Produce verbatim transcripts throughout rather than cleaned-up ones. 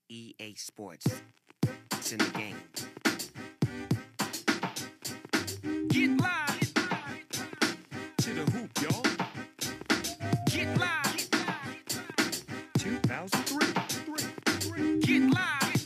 E A Sports. It's in the game. Get live to the hoop, y'all. Get live. two thousand three. Get live.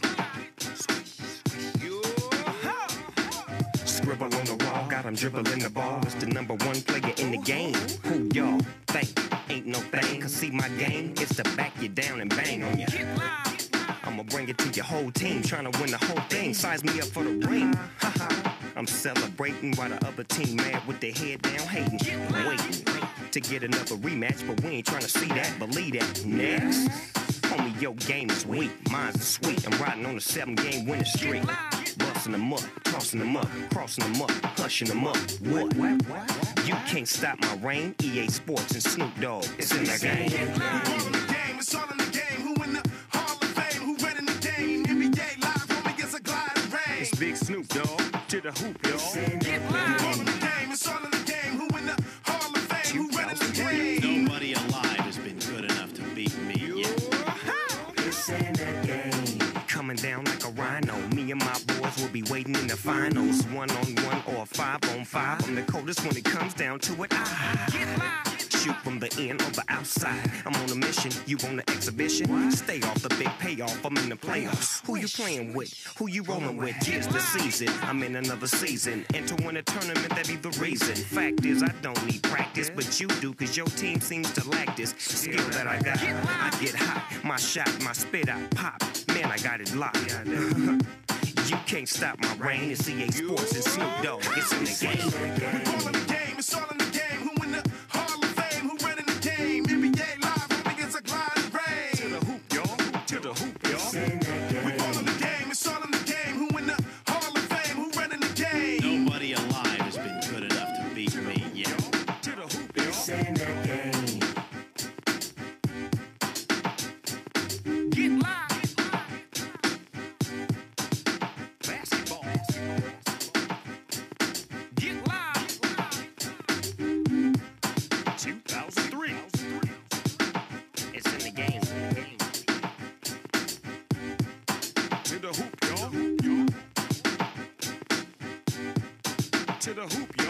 Scribble on the wall, got him dribbling the ball. It's the number one player in the game. Who y'all think? Ain't no thing. Cause see my game, it's to back you down and bang on you. I'ma bring it to your whole team, trying to win the whole thing. Size me up for the ring. I'm celebrating while the other team mad with their head down, hating, waiting to get another rematch, but we ain't trying to see that, believe that. Next, homie, your game is weak, mine's sweet. I'm riding on a seven-game winning streak, busting them up, tossing them up, crossing them up, hushing them up. What? You can't stop my reign. E A Sports and Snoop Dogg. It's in the game. It's all in the game. It's all in the game. Who in the Hall of Fame? Who ready the game? N B A live, homie, gets a glide and rain. It's Big Snoop Dogg to the hoop, y'all. Get live. It's all in the game. It's all in the game. Who in the Hall of Fame? Who ready the game? Nobody alive has been good enough to beat me yet. It's in the game. Coming down like a rhino. Me and my boys will be waiting in the finals. One on one or five on five. I'm the coldest when it comes down to it. Ah. Get live. Shoot from the in or the outside. I'm on a mission, you on the exhibition. What? Stay off the big payoff, I'm in the playoffs. Who you playing with? Who you rolling with? Here's the season, I'm in another season. Enter win a tournament, that be the reason. Fact is, I don't need practice, but you do, cause your team seems to lack this skill that I got. I get hot, my shot, my spit out, pop. Man, I got it locked. You can't stop my reign. It's E A Sports and Snoop Dogg. It's in the game. It's all in the game. It's all in the game. Who in the Hall of Fame? Who ready the game? N B A live, homie, gets a glide and rain. To the hoop, y'all. To the hoop, y'all. We all in the game. It's all in the game. Who in the Hall of Fame? Who ready the game? Nobody alive has been good enough to beat me yet. To the hoop, y'all. It's in the game. Get live. Basketball. Get live. two thousand three. It's in the game. To the hoop, y'all. To the hoop, y'all.